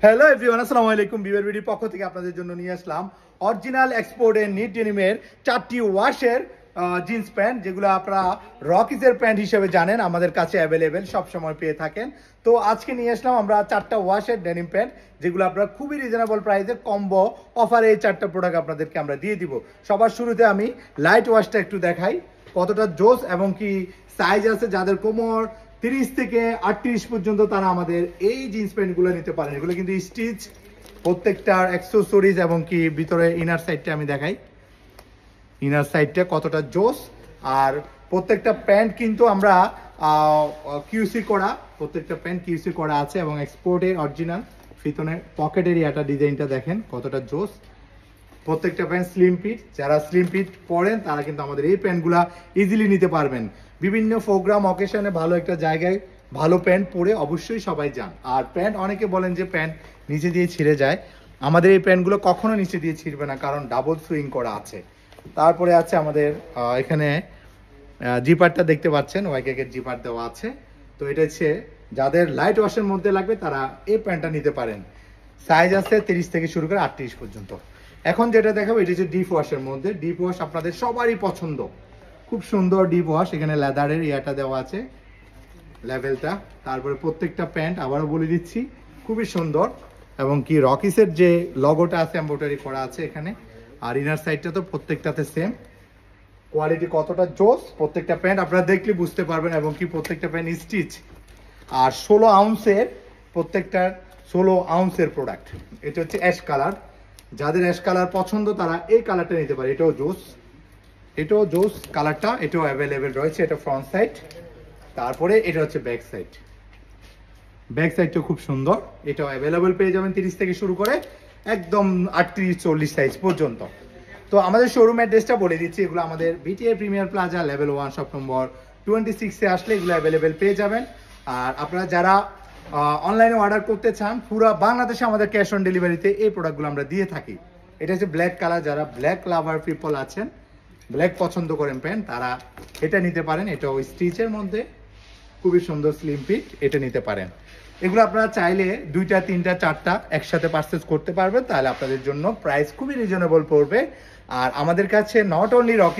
Hello everyone, আসসালামু আলাইকুম। বিবের বিডির পক্ষ থেকে আপনাদের জন্য নিয়ে আসলাম অরিজিনাল এক্সপোর্টের নিট ডেনিমের 4টি ওয়াশের জিন্স প্যান্ট, যেগুলো আপনারা রকিজের প্যান্ট হিসেবে জানেন, আমাদের কাছে অ্যাভেলেবেল সবসময় পেয়ে থাকেন। তো আজকে নিয়ে আসলাম আমরা 4টা ওয়াশের ডেনিম প্যান্ট, যেগুলো আপনারা খুবই রিজনেবল প্রাইসে কম্বো অফারে এই 4টা প্রোডাক্ট আপনাদেরকে আমরা দিয়ে দিব। সবার শুরুতে আমি লাইট ওয়াশটা একটু দেখাই কতটা জোস এবং কি সাইজ আছে। যাদের কোমর 30 থেকে 38 পর্যন্ত তারা আমাদের এই জিন্স প্যান্টগুলো নিতে পারেন। এগুলো কিন্তু স্টিচ, প্রত্যেকটার অ্যাক্সেসরিজ এবং কি ভিতরে ইনার সাইডটা আমি দেখাই, ইনার সাইডটা কতটা জোস। আর প্রত্যেকটা প্যান্ট কিন্তু আমরা কিউসি করা, প্রত্যেকটা প্যান্ট কিউসি করা আছে এবং এক্সপোর্টের অরিজিনাল। ভিতরে পকেট এরিয়াটা ডিজাইনটা দেখেন কতটা জোস। প্রত্যেকটা প্যান্ট স্লিম ফিট, যারা স্লিম ফিট পরেন তারা কিন্তু আমাদের এই প্যান্টগুলা ইজিলি নিতে পারবেন। বিভিন্ন প্রোগ্রাম অকেশনে ভালো একটা জায়গায় ভালো প্যান্ট পরে অবশ্যই সবাই যান। আর প্যান্ট অনেকে বলেন যে প্যান্ট নিচে দিয়ে ছিঁড়ে যায়, আমাদের এই প্যান্টগুলো কখনো নিচে দিয়ে ছিঁড়বে না, কারণ ডাবল সুইং করা আছে। তারপরে আছে আমাদের এখানে জিপারটা দেখতে পাচ্ছেন, ওয়াইকেকের জিপার দেওয়া আছে। তো এটা হচ্ছে যাদের লাইট ওয়াশের মধ্যে লাগবে তারা এই প্যান্টটা নিতে পারেন। সাইজ আছে 30 থেকে শুরু করে 38 পর্যন্ত। এখন যেটা দেখাবো এটা হচ্ছে ডিপ ওয়াশের মধ্যে। ডিপ ওয়াশ আপনাদের সবারই পছন্দ, খুব সুন্দর ডিপ ওয়াশ। এখানে লেদারের ইয়াটা দেওয়া আছে, লেভেলটা। তারপরে প্রত্যেকটা প্যান্ট আবারও বলে দিচ্ছি খুবই সুন্দর এবং কি রকিসের যে লগোটা আছে এমব্রয়ডারি করা আছে এখানে। আর ইনার সাইডটা তো প্রত্যেকটাতে সেম। কোয়ালিটি কতটা জোস, প্রত্যেকটা প্যান্ট আপনারা দেখলে বুঝতে পারবেন। এবং কি প্রত্যেকটা প্যান্ট স্টিচ, আর 16 আউন্সের, প্রত্যেকটার 16 আউন্সের প্রোডাক্ট। এটা হচ্ছে অ্যাশ কালার, যাদের অ্যাশ কালার পছন্দ তারা এই কালারটা নিতে পারে। এটাও জোস, এটাও জোস কালারটা, এটাও অ্যাভেলেবেল রয়েছে। এটা ফ্রন্ট সাইড, তারপরে এটা হচ্ছে ব্যাক সাইড। ব্যাক সাইডটা খুব সুন্দর, এটাও অ্যাভেলেবেল পেয়ে যাবেন 30 থেকে শুরু করে একদম 38-40 সাইজ পর্যন্ত। তো আমাদের শোরুম অ্যাড্রেসটা বলে দিচ্ছি, এগুলো আমাদের BTA premier plaza level 1 shop number 26-এ আসলে এগুলো অ্যাভেলেবেল পেয়ে যাবেন। আর আপনারা যারা অনলাইনে অর্ডার করতে চান, পুরো বাংলাদেশে আমাদের ক্যাশ অন ডেলিভারিতে এই প্রোডাক্টগুলো আমরা দিয়ে থাকি। এটা হচ্ছে ব্ল্যাক কালার, যারা ব্ল্যাক লাভার পিপল আছেন, ব্ল্যাক পছন্দ করেন প্যান্ট, তারা এটা নিতে পারেন। এটা ওই স্টিচের মধ্যে খুবই সুন্দর স্লিম ফিট, এটা নিতে পারেন। এগুলো আপনারা চাইলে 2টা 3টা 4টা একসাথে পারচেজ করতে পারবেন, তাহলে আপনাদের জন্য প্রাইস খুবই রিজনেবল পড়বে। আর আমাদের কাছে নট অনলি রকি